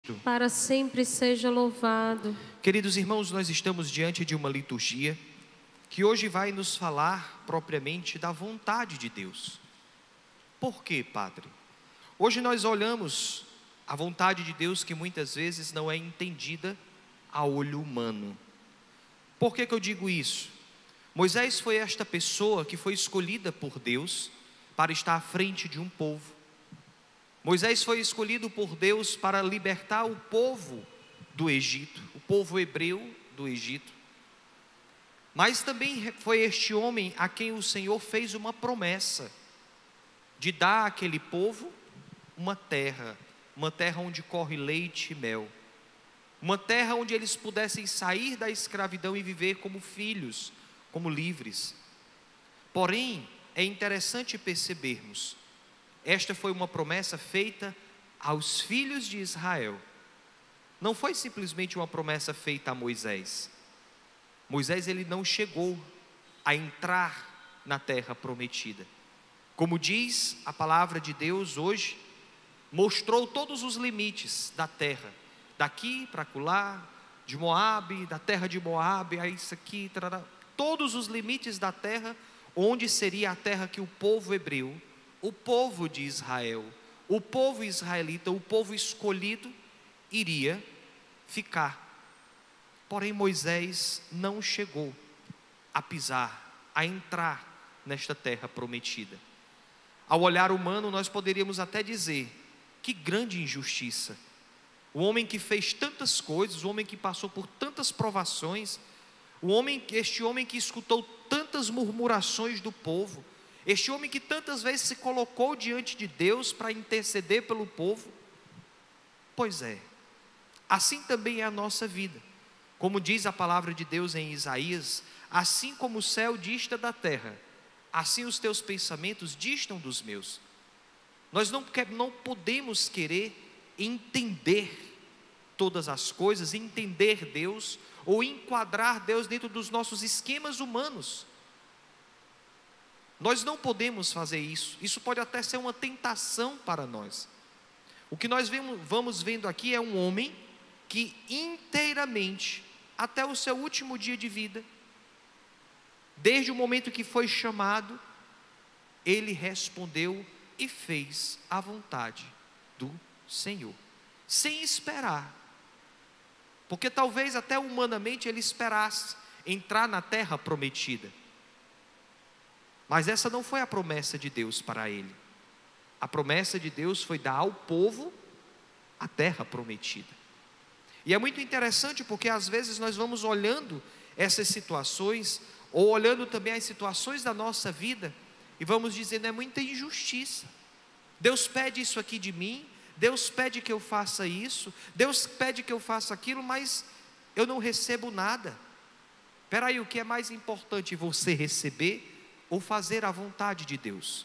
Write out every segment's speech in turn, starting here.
para sempre seja louvado. Queridos irmãos, nós estamos diante de uma liturgia que hoje vai nos falar propriamente da vontade de Deus. Por quê, Padre? Hoje nós olhamos a vontade de Deus que muitas vezes não é entendida a olho humano. Por que eu digo isso? Moisés foi esta pessoa que foi escolhida por Deus para estar à frente de um povo. Moisés foi escolhido por Deus para libertar o povo do Egito, o povo hebreu do Egito. Mas também foi este homem a quem o Senhor fez uma promessa de dar àquele povo uma terra onde corre leite e mel, uma terra onde eles pudessem sair da escravidão e viver como filhos, como livres. Porém, é interessante percebermos, esta foi uma promessa feita aos filhos de Israel. Não foi simplesmente uma promessa feita a Moisés. Moisés, ele não chegou a entrar na terra prometida. Como diz a palavra de Deus hoje, mostrou todos os limites da terra, daqui para acolá, de Moabe, da terra de Moabe, a isso aqui, todos os limites da terra, onde seria a terra que o povo hebreu, o povo de Israel, o povo israelita, o povo escolhido, iria ficar. Porém, Moisés não chegou a pisar, a entrar nesta terra prometida. Ao olhar humano, nós poderíamos até dizer, que grande injustiça. O homem que fez tantas coisas, o homem que passou por tantas provações, este homem que escutou tantas murmurações do povo, este homem que tantas vezes se colocou diante de Deus para interceder pelo povo. Pois é, assim também é a nossa vida. Como diz a palavra de Deus em Isaías, assim como o céu dista da terra, assim os teus pensamentos distam dos meus. Nós não podemos querer entender todas as coisas, entender Deus, ou enquadrar Deus dentro dos nossos esquemas humanos. Nós não podemos fazer isso. Isso pode até ser uma tentação para nós. O que nós vamos vendo aqui é um homem que inteiramente, até o seu último dia de vida, desde o momento que foi chamado, ele respondeu e fez a vontade do Senhor, sem esperar. Porque talvez até humanamente ele esperasse entrar na terra prometida. Mas essa não foi a promessa de Deus para ele. A promessa de Deus foi dar ao povo a terra prometida. E é muito interessante porque às vezes nós vamos olhando essas situações, ou olhando também as situações da nossa vida, e vamos dizendo, é muita injustiça. Deus pede isso aqui de mim, Deus pede que eu faça isso, Deus pede que eu faça aquilo, mas eu não recebo nada. Espera aí, o que é mais importante, você receber ou fazer a vontade de Deus?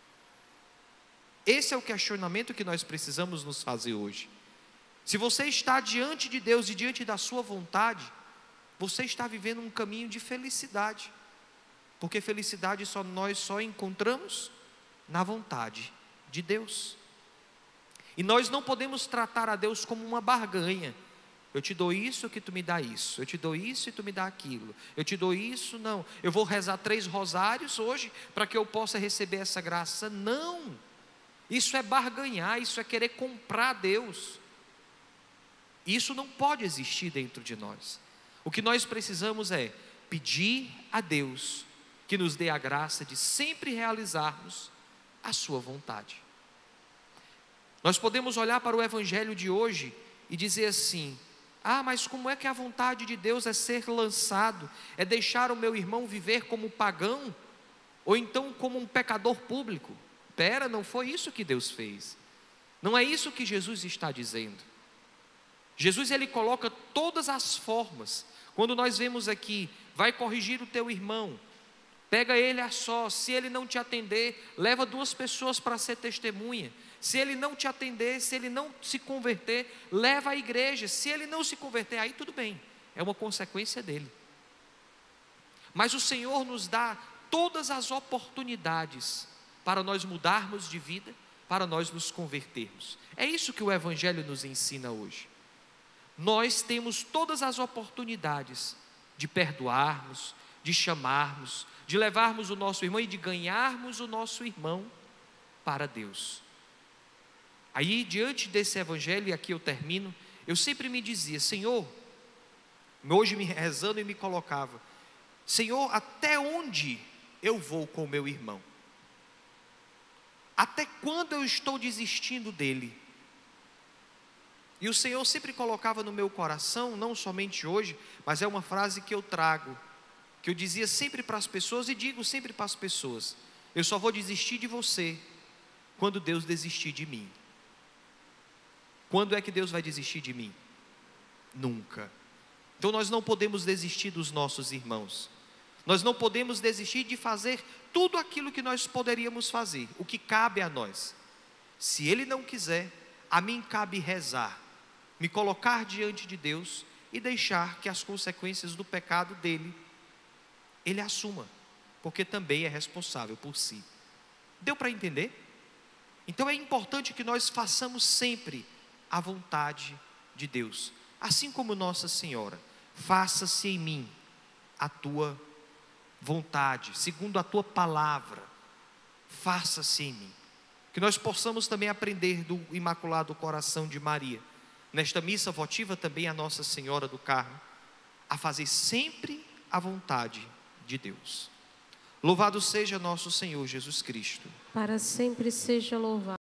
Esse é o questionamento que nós precisamos nos fazer hoje. Se você está diante de Deus e diante da sua vontade, você está vivendo um caminho de felicidade, porque felicidade nós só encontramos na vontade de Deus. E nós não podemos tratar a Deus como uma barganha. Eu te dou isso que tu me dá isso, eu te dou isso e tu me dá aquilo, eu te dou isso, não, eu vou rezar 3 rosários hoje para que eu possa receber essa graça. Não, isso é barganhar, isso é querer comprar Deus. Isso não pode existir dentro de nós. O que nós precisamos é pedir a Deus que nos dê a graça de sempre realizarmos a sua vontade. Nós podemos olhar para o evangelho de hoje e dizer assim, mas como é que a vontade de Deus é ser lançado, é deixar o meu irmão viver como pagão, ou então como um pecador público? Não foi isso que Deus fez. Não é isso que Jesus está dizendo. Jesus, ele coloca todas as formas. Quando nós vemos aqui, vai corrigir o teu irmão, pega ele a sós, se ele não te atender, leva 2 pessoas para ser testemunha. Se ele não te atender, se ele não se converter, leva à igreja. Se ele não se converter, aí tudo bem, é uma consequência dele. Mas o Senhor nos dá todas as oportunidades para nós mudarmos de vida, para nós nos convertermos. É isso que o Evangelho nos ensina hoje. Nós temos todas as oportunidades de perdoarmos, de chamarmos, de levarmos o nosso irmão e de ganharmos o nosso irmão para Deus. Aí, diante desse Evangelho, e aqui eu termino, eu sempre me dizia: Senhor, hoje me rezando e me colocava: Senhor, até onde eu vou com o meu irmão? Até quando eu estou desistindo dele? E o Senhor sempre colocava no meu coração, não somente hoje, mas é uma frase que eu trago, que eu dizia sempre para as pessoas e digo sempre para as pessoas: eu só vou desistir de você quando Deus desistir de mim. Quando é que Deus vai desistir de mim? Nunca. Então nós não podemos desistir dos nossos irmãos. Nós não podemos desistir de fazer tudo aquilo que nós poderíamos fazer, o que cabe a nós. Se Ele não quiser, a mim cabe rezar, me colocar diante de Deus e deixar que as consequências do pecado dele, Ele assuma, porque também é responsável por si. Deu para entender? Então é importante que nós façamos sempre a vontade de Deus, assim como Nossa Senhora: faça-se em mim a tua vontade, segundo a tua palavra, faça-se em mim. Que nós possamos também aprender do Imaculado Coração de Maria, nesta missa votiva também a Nossa Senhora do Carmo, a fazer sempre a vontade de Deus. Louvado seja nosso Senhor Jesus Cristo. Para sempre seja louvado.